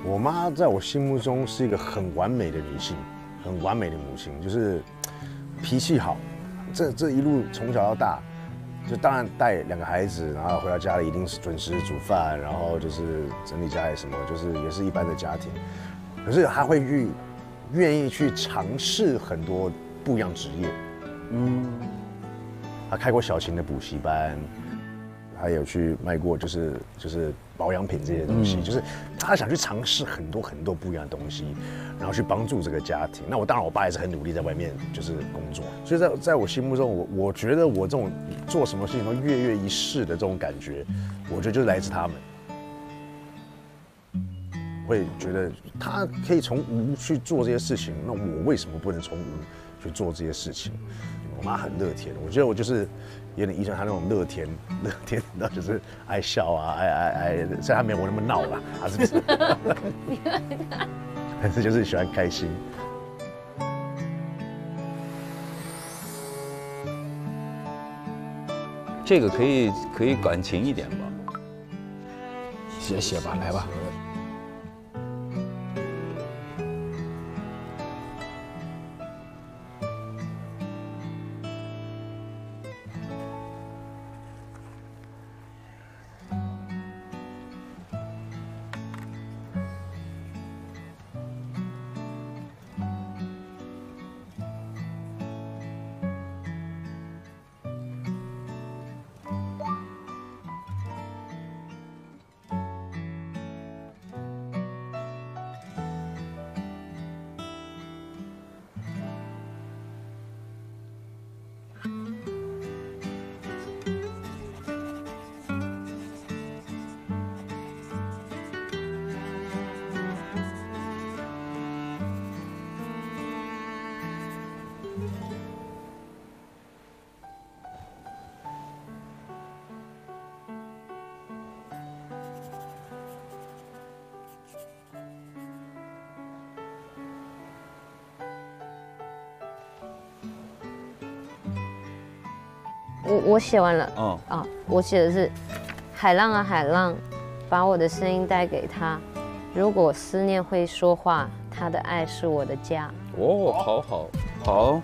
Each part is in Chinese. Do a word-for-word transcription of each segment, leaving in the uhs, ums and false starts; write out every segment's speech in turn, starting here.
我妈在我心目中是一个很完美的女性，很完美的母亲，就是脾气好。这这一路从小到大，就当然带两个孩子，然后回到家里一定是准时煮饭，然后就是整理家里什么，就是也是一般的家庭。可是她会去愿意去尝试很多不一样职业。嗯，她开过小型的补习班。还有去卖过，就是就是保养品这些东西，嗯、就是他想去尝试很多很多不一样的东西，然后去帮助这个家庭。那我当然，我爸也是很努力在外面就是工作，所以在在我心目中，我我觉得我这种做什么事情都跃跃欲试的这种感觉，我觉得就是来自他们。会觉得他可以从无去做这些事情，那我为什么不能从无去做这些事情？我妈很乐天，我觉得我就是有点遗传她那种乐天，乐天，然后就是爱笑啊，爱爱爱，虽然她没有我那么闹啦，啊是不是？但是就是喜欢开心。 这个可以可以感情一点吧？ 写写吧，来吧。 我我写完了，嗯啊，我写的是海浪啊海浪，把我的声音带给他。如果思念会说话，他的爱是我的家。 哦，好好好。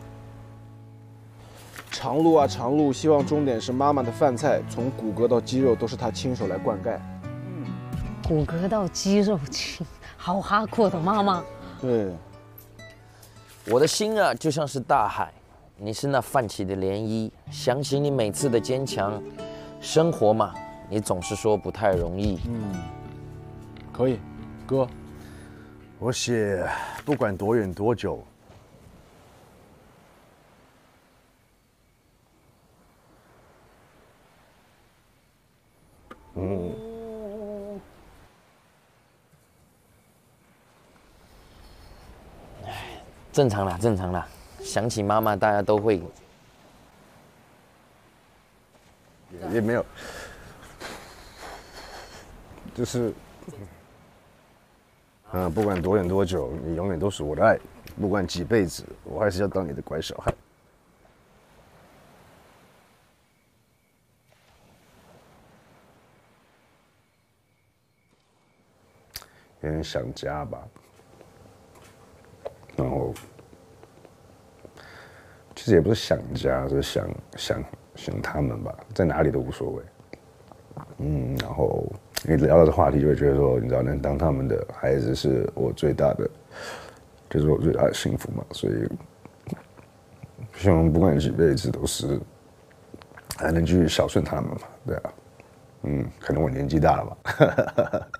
长路啊长路，希望终点是妈妈的饭菜，从骨骼到肌肉都是她亲手来灌溉。 嗯，骨骼到肌肉亲，好哈阔的妈妈。 对， 我的心啊，就像是大海。你是那泛起的涟漪，想起你每次的坚强。生活嘛，你总是说不太容易。 嗯，可以，哥， 我写不管多远多久，嗯， 正常啦，正常啦。想起妈妈，大家都会， 也也没有，就是，嗯，不管多远多久，你永远都是我的爱，不管几辈子，我还是要当你的乖小孩。有点想家吧，然后。其实也不是想家，是想想想他们吧，在哪里都无所谓。嗯，然后你聊到这话题，就会觉得说，你知道，能当他们的孩子是我最大的，就是我最大的幸福嘛。所以，希望不管几辈子都是还能继续孝顺他们嘛，对啊。嗯，可能我年纪大了吧。